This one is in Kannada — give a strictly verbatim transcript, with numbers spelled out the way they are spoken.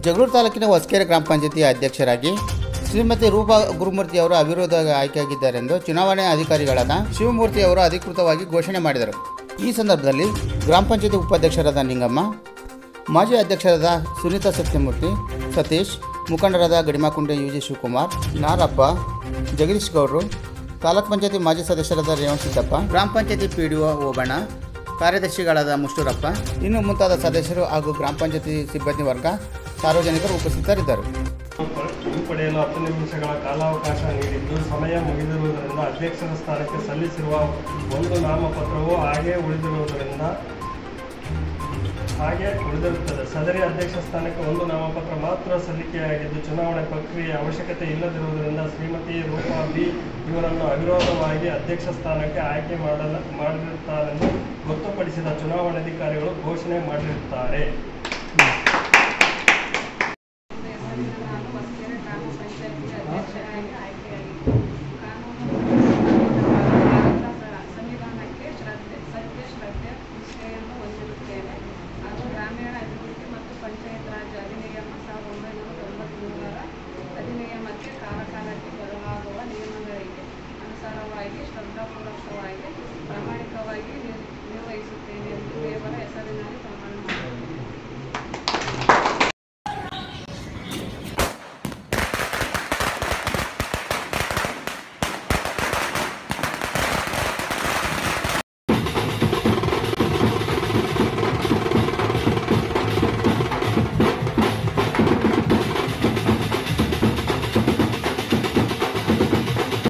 ಜಗಳೂರು ತಾಲೂಕಿನ ಹೊಸಕೆರೆ ಗ್ರಾಮ ಪಂಚಾಯತಿ ಅಧ್ಯಕ್ಷರಾಗಿ ಶ್ರೀಮತಿ ರೂಪಾ ಗುರುಮೂರ್ತಿ ಅವರು ಅವಿರೋಧ ಆಯ್ಕೆಯಾಗಿದ್ದಾರೆಂದು ಚುನಾವಣಾ ಅಧಿಕಾರಿಗಳಾದ ಶಿವಮೂರ್ತಿ ಅವರು ಅಧಿಕೃತವಾಗಿ ಘೋಷಣೆ ಮಾಡಿದರು. ಈ ಸಂದರ್ಭದಲ್ಲಿ ಗ್ರಾಮ ಪಂಚಾಯತಿ ಉಪಾಧ್ಯಕ್ಷರಾದ ನಿಂಗಮ್ಮ, ಮಾಜಿ ಅಧ್ಯಕ್ಷರಾದ ಸುನೀತಾ ಸತ್ಯಮೂರ್ತಿ, ಸತೀಶ್, ಮುಖಂಡರಾದ ಗಡಿಮಾಕುಂಟೆ ಯು ಜಿ ಶಿವಕುಮಾರ್, ನಾರಪ್ಪ, ಜಗದೀಶ್ ಗೌಡರು, ತಾಲೂಕ್ ಪಂಚಾಯತಿ ಮಾಜಿ ಸದಸ್ಯರಾದ ರೇವಣ್ ಸಿದ್ದಪ್ಪ, ಗ್ರಾಮ panchayat P D O Obanna, ಕಾರ್ಯದರ್ಶಿಗಳಾದ ಮುಷ್ಟೂರಪ್ಪ, ಇನ್ನು ಮುಂತಾದ ಸದಸ್ಯರು ಹಾಗೂ ಗ್ರಾಮ ಪಂಚಾಯತಿ ಸಿಬ್ಬಂದಿ ವರ್ಗ, ಸಾರ್ವಜನಿಕರು ಉಪಸ್ಥಿತರಿದ್ದರು. ಪಡೆಯಲು ಹತ್ತು ನಿಮಿಷಗಳ ಕಾಲಾವಕಾಶ ನೀಡಿದ್ದು, ಸಮಯ ಮುಗಿದಿರುವುದರಿಂದ ಅಧ್ಯಕ್ಷರ ಸ್ಥಾನಕ್ಕೆ ಸಲ್ಲಿಸಿರುವ ಒಂದು ನಾಮಪತ್ರವು ಹಾಗೆ ಉಳಿದಿರುವುದರಿಂದ ಹಾಗೆ ಉಳಿದಿರುತ್ತದೆ. ಸದರಿ ಅಧ್ಯಕ್ಷ ಸ್ಥಾನಕ್ಕೆ ಒಂದು ನಾಮಪತ್ರ ಮಾತ್ರ ಸಲ್ಲಿಕೆಯಾಗಿದ್ದು, ಚುನಾವಣೆ ಪ್ರಕ್ರಿಯೆ ಅವಶ್ಯಕತೆ ಇಲ್ಲದಿರುವುದರಿಂದ ಶ್ರೀಮತಿ ರೂಪಾ ಬಿ ಇವರನ್ನು ಅವಿರೋಧವಾಗಿ ಅಧ್ಯಕ್ಷ ಸ್ಥಾನಕ್ಕೆ ಆಯ್ಕೆ ಮಾಡಲ ಮಾಡಿರುತ್ತಾರೆಂದು ಗೊತ್ತುಪಡಿಸಿದ ಚುನಾವಣಾಧಿಕಾರಿಗಳು ಘೋಷಣೆ ಮಾಡಿರುತ್ತಾರೆ.